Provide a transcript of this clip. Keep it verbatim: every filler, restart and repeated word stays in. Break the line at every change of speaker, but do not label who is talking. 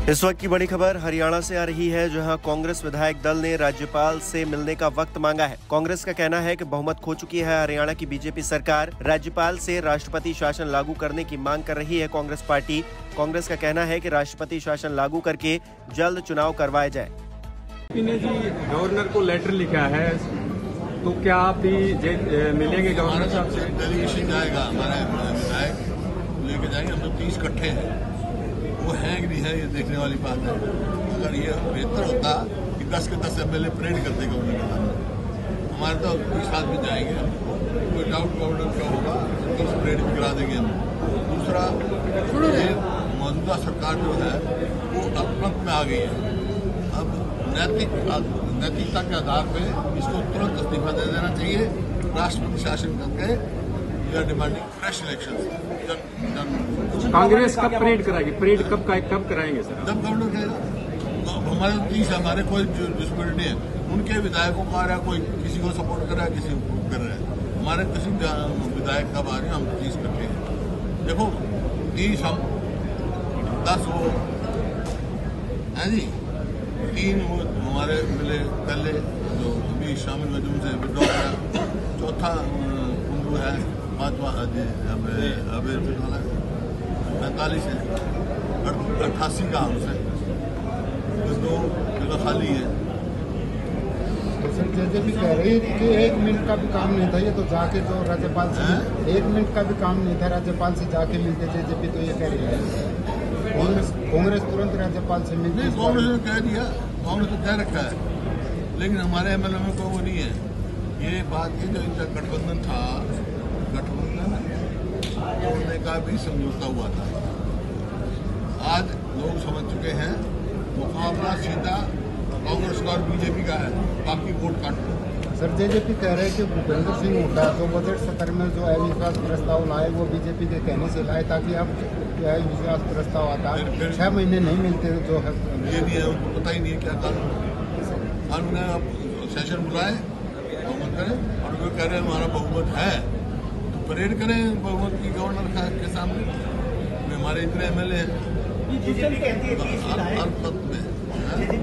इस वक्त की बड़ी खबर हरियाणा से आ रही है, जहां कांग्रेस विधायक दल ने राज्यपाल से मिलने का वक्त मांगा है। कांग्रेस का कहना है कि बहुमत खो चुकी है हरियाणा की बीजेपी सरकार, राज्यपाल से राष्ट्रपति शासन लागू करने की मांग कर रही है कांग्रेस पार्टी। कांग्रेस का कहना है कि राष्ट्रपति शासन लागू करके जल्द चुनाव करवाए जाए।
ने जी गवर्नर को लेटर लिखा है, तो क्या आप भी मिलेंगे गवर्नर साहब से?
डेलीगेशन जाएगा, हमारे विधायक लेके जाएंगे। हम लोग तीस इकट्ठे हैं, वो है कि नहीं है ये देखने वाली बात है। अगर ये बेहतर होता कि दस के दस एम एल ए परेड करते गवर्नर के सामने, हमारे तो तीस आदमी जाएंगे, कोई डाउट गवर्नर का होगा तो परेड भी करा देंगे हम। दूसरा, मौजूदा सरकार जो है वो अपनत्व में आ गई है। अब नैतिक नैतिकता के आधार पे इसको तुरंत इस्तीफा दे देना चाहिए। राष्ट्रपति शासन करके we are demanding fresh election.
Congress कब परेड कराएगी? परेड कब कब कराएंगे सर?
जब गवर्नर कहेगा। हमारे तीस हमारे कोई डिस्प्यूट नहीं है। उनके विधायकों को आ रहा है, कोई किसी को सपोर्ट कर रहा है, किसी को कर रहा है। हमारे किसी विधायक कब आ रहे हैं, हम तीस करते हैं। देखो तीस हम दस वो है जी, तीन वो हमारे मिले पहले जो अभी शामिल हुए, जो उनसे विड्रॉ किया। चौथा कुंडू है, पांचवा अबे पैंतालीस है, अट्ठासी का हमसे दो जगह खाली है।
सर जेजेपी कह रही है कि एक मिनट का भी काम नहीं था, ये तो जाके जो राज्यपाल से एक मिनट का भी काम नहीं था, राज्यपाल से जाके मिलते। जेजेपी तो ये कह रही है कांग्रेस कांग्रेस तुरंत राज्यपाल से मिलती।
कांग्रेस ने कह दिया, कांग्रेस तो कह रखा है, लेकिन हमारे एम एल ए में कोई वो नहीं है। ये बात है जो इनका गठबंधन था, गठबंधन तोड़ने का भी समझौता हुआ था। आज लोग समझ चुके हैं मुकाबला सीधा कांग्रेस का और बीजेपी का है, बाकी वोट काटो।
सर जेजेपी कह रहे हैं कि भूपेंद्र सिंह हुड्डा जो बजट सत्र में जो अविश्वास प्रस्ताव लाए वो बीजेपी के कहने से लाए, ताकि अब अविश्वास प्रस्ताव आता छह महीने नहीं मिलते जो है।
ये भी है, उनको पता ही नहीं है क्या कानून कानून है। अब सेशन बुलाए, बहुमत करें, और वो कह रहे हैं हमारा बहुमत है तो परेड करें बहुमत की गवर्नर के सामने। हमारे इतने एम एल ए हैं।